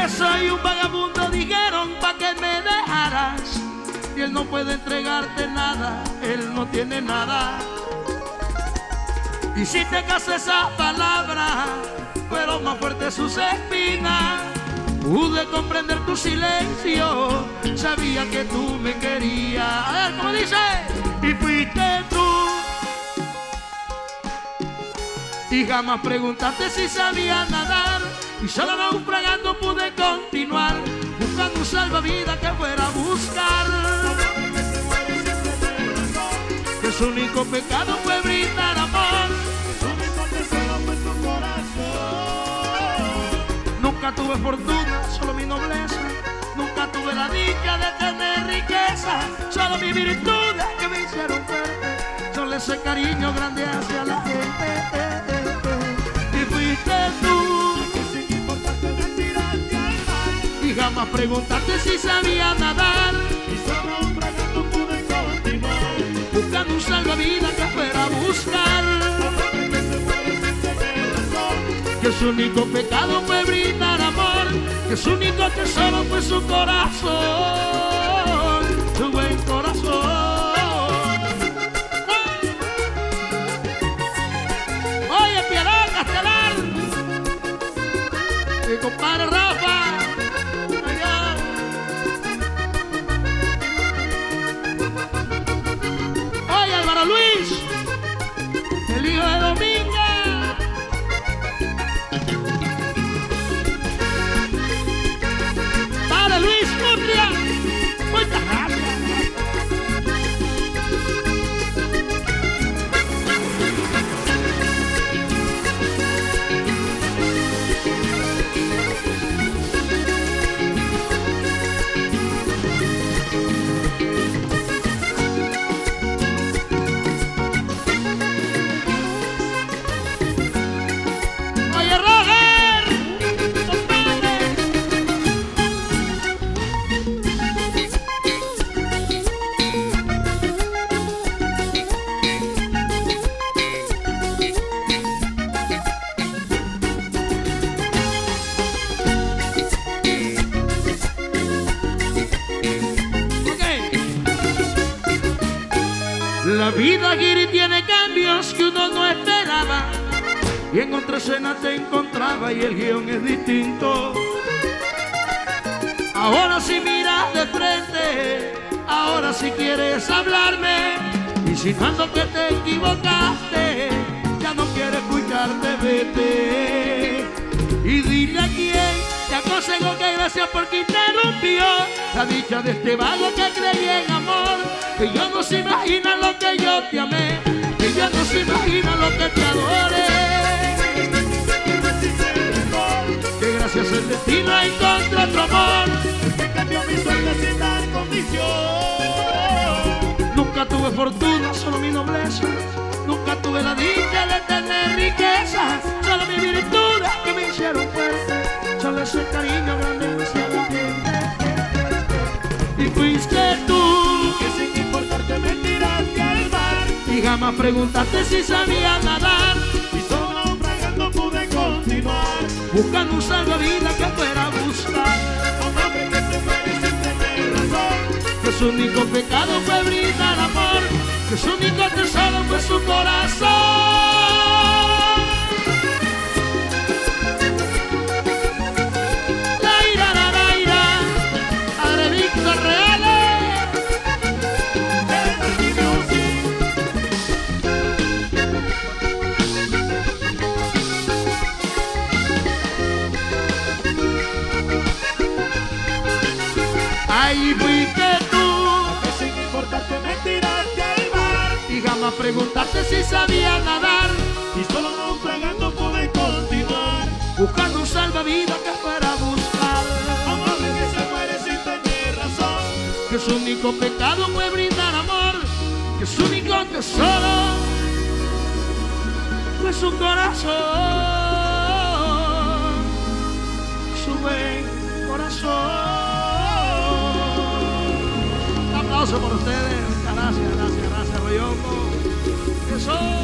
soy un vagabundo, dijeron pa' que me dejaras. Y él no puede entregarte nada, él no tiene nada. Y si te casas esa palabra, fueron más fuertes sus espinas. Pude comprender tu silencio, sabía que tú me querías. A ver, ¿cómo dice? Y fuiste tú. Y jamás preguntaste si sabía nadar. Y solo naufragando pude continuar, buscando un salvavidas que fuera a buscar. Que su único pecado fue brindar amor. Su único deseo fue su corazón. Nunca tuve fortuna, solo mi nobleza. Nunca tuve la dicha de tener riqueza. Solo mi virtudes que me hicieron fuerte. Solo ese cariño grande hacia la gente. Y fuiste tú. Y jamás preguntaste si sabía nadar. Y solo naufragando pude continuar, buscando un salvavidas que fuera a buscar. que se muere sin tener razón. Que su único pecado fue brindar amor. Que su único tesoro fue su corazón, su buen corazón. Oye, Piedad Castelar, mi compadre Rafa. Luis, el hijo de Dominga. Para Luis Murria, muchas gracias. La vida, Guiri, tiene cambios que uno no esperaba. Y en otra escena te encontraba y el guión es distinto. Ahora si miras de frente, ahora si quieres hablarme. Insinuando que te equivocaste, ya no quiero escucharte, vete. Y dile a quien te aconsejo que gracias porque interrumpió la dicha de este vago que creí en amor. Que yo no se imagina lo que yo te amé, que yo no se imagina lo que te adoré. Que gracias al destino encontré otro amor, Que cambió mi suerte sin dar condición. nunca tuve fortuna, solo mi nobleza. Nunca tuve la dicha de tener riqueza. Solo mi virtudes que me hicieron fuerte. Solo ese cariño grande hacia la gente. Y fuiste tú. Que sin importarte me tiraste al mar. Y jamás preguntaste si sabía nadar. Y solo naufragando pude continuar, Buscando un salvavidas que fuera a buscar. a un hombre que se muere sin tener razón. Que su único pecado fue brindar amor. Que su único tesoro fue su corazón. La ira, Padre Víctor Reales. Energy Music. Ahí fuiste tú. Que sin importarte me tiraste al mar. Y jamás preguntaste si sabía nadar. Y solo naufragando pude continuar, Buscando un salvavidas que fuera a buscar. a un hombre que se muere sin tener razón. Que su único pecado fue brindar amor. Que su único tesoro fue su corazón, su buen corazón. Un aplauso por ustedes. Gracias, Royongo. Eso.